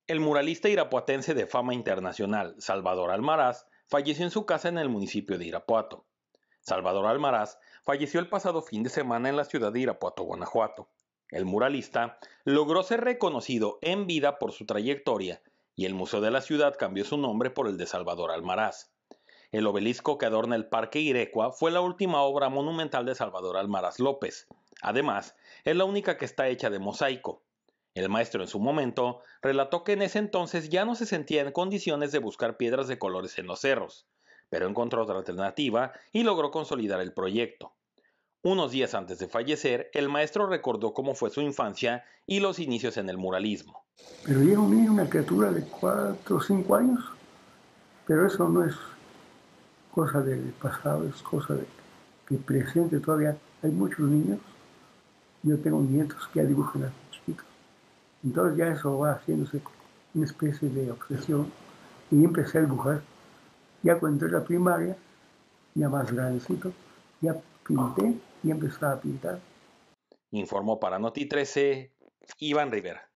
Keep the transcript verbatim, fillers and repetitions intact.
El muralista irapuatense de fama internacional, Salvador Almaraz, falleció en su casa en el municipio de Irapuato. Salvador Almaraz falleció el pasado fin de semana en la ciudad de Irapuato, Guanajuato. El muralista logró ser reconocido en vida por su trayectoria y el museo de la ciudad cambió su nombre por el de Salvador Almaraz. El obelisco que adorna el Parque Irecua fue la última obra monumental de Salvador Almaraz López. Además, es la única que está hecha de mosaico. El maestro en su momento relató que en ese entonces ya no se sentía en condiciones de buscar piedras de colores en los cerros, pero encontró otra alternativa y logró consolidar el proyecto. Unos días antes de fallecer, el maestro recordó cómo fue su infancia y los inicios en el muralismo. Pero yo era un niño, una criatura de cuatro o cinco años, pero eso no es cosa del pasado, es cosa de que presente todavía. Hay muchos niños, yo tengo nietos que ya dibujan a chiquitos, entonces ya eso va haciéndose una especie de obsesión y empecé a dibujar. Ya cuando entré a la primaria, ya más grandecito, ya pinté y empecé a pintar. Informó para Noti trece, Iván Rivera.